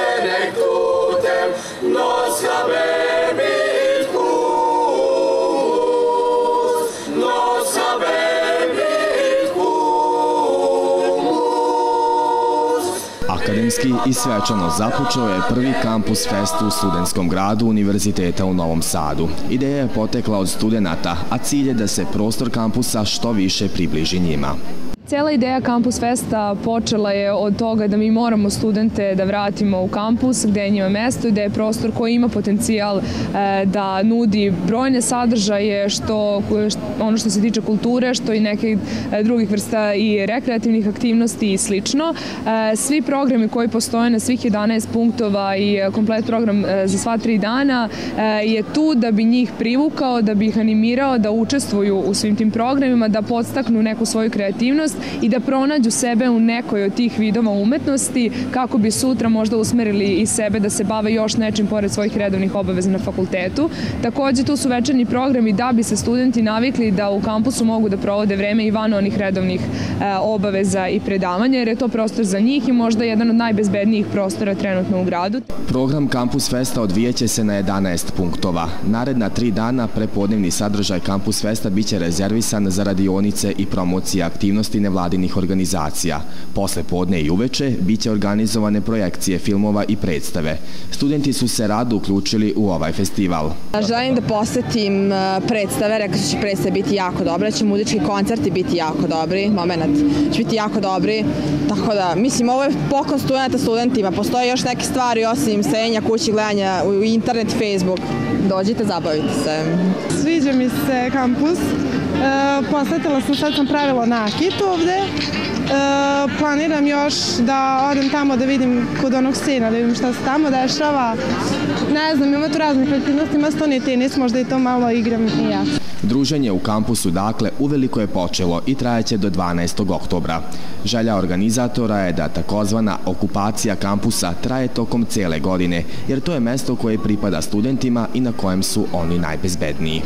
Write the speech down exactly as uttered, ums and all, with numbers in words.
Akademski i svečano započeo je prvi kampus fest u studentskom gradu Univerziteta u Novom Sadu. Ideja je potekla od studenata, a cilj je da se prostor kampusa što više približi njima. Cijela ideja Kampus Festa počela je od toga da mi moramo studente da vratimo u kampus gdje je njima mesto i gdje je prostor koji ima potencijal da nudi brojne sadržaje, što ono što se tiče kulture, što i nekih drugih vrsta i rekreativnih aktivnosti i slično. Svi programi koji postoje na svih jedanaest punktova i komplet program za sva tri dana je tu da bi njih privukao, da bi ih animirao da učestvuju u svim tim programima, da podstaknu neku svoju kreativnost i da pronađu sebe u nekoj od tih vidova umetnosti kako bi sutra možda usmerili i sebe da se bave još nečim pored svojih redovnih obaveza na fakultetu. Također tu su večernji programi da bi se studenti navikli da u kampusu mogu da provode vreme i van onih redovnih obaveza i predavanja, jer je to prostor za njih i možda jedan od najbezbednijih prostora trenutno u gradu. Program Kampus Festa odvijeće se na jedanaest punktova. Naredna tri dana prepodnevni sadržaj Kampus Festa biće rezervisan za radionice i promocije aktivnosti nevladinih organizacija. Posle podne i uveče biće organizovane projekcije filmova i predstave. Studenti su se rado uključili u ovaj festival. Želim da posetim predstave, rekao su će predstave biti jako dobre, će muzički koncerti biti jako dobri, moment će biti jako dobri, tako da, mislim, ovo je poklon studenta studentima, postoje još neke stvari osim sedenja kući, gledanja u internet, Facebook. Dođite, zabavite se. Sviđa mi se kampus. Posetila sam, sad sam pravila nakit ovde. Planiram još da odem tamo da vidim kod onog sina, da vidim šta se tamo dešava. Ne znam, ima tu raznih aktivnosti, ima stoni tenis, možda i to malo igram i ja. Druženje u kampusu, dakle, uveliko je počelo i trajeće do dvanaestog oktobra. Želja organizatora je da takozvana okupacija kampusa traje tokom cijele godine, jer to je mesto koje pripada studentima i na kojem su oni najbezbedniji.